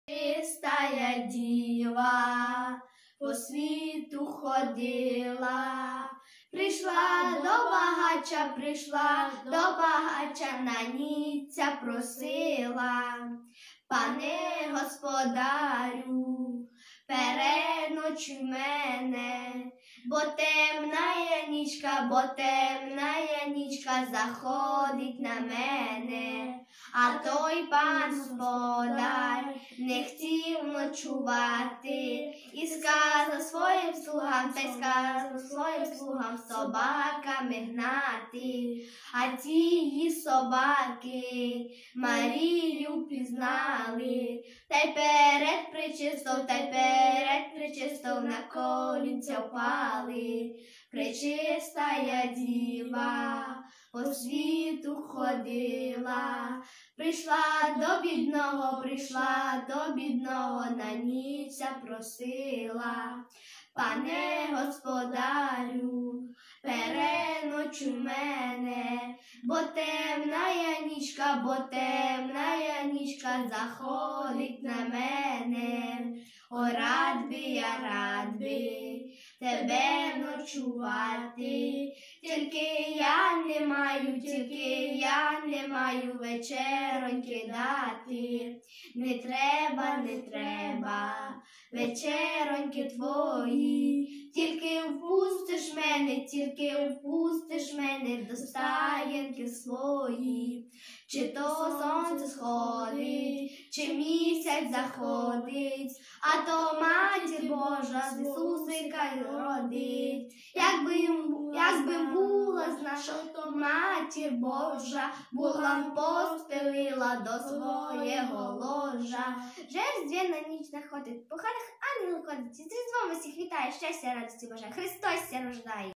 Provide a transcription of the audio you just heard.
Чистая діва по світу ходила, прийшла до багача, на ніця просила. Пане господарю, переночуй мене, бо темная нічка заходить на мене. А той пан господар не хотів ночувати і сказав своїм слугам собаками гнати. А ті її собаки Марію пізнали, та й перед пречистов на колінця впали. Пречистая діва по світу ходила, прийшла до бідного, на ніця просила. Пане господарю, переночуй мене, бо темная нічка заходить на мене. О, рад би тебе ночувати, тільки я не маю вечероньки дати. Не треба вечероньки твої, тільки впустиш мене до стаєнки свої. Чи то сонце сходить, чи місяць заходить, а то Матір Божа з Ісусика родить. Якби була знаша, то Матір Божа була б постелила до свого ложа. Вже різдвяна ніч находить, по хатах ангели ходять, і з Різдвом усіх вітає, щастя, радості бажає, Христос ся рождає.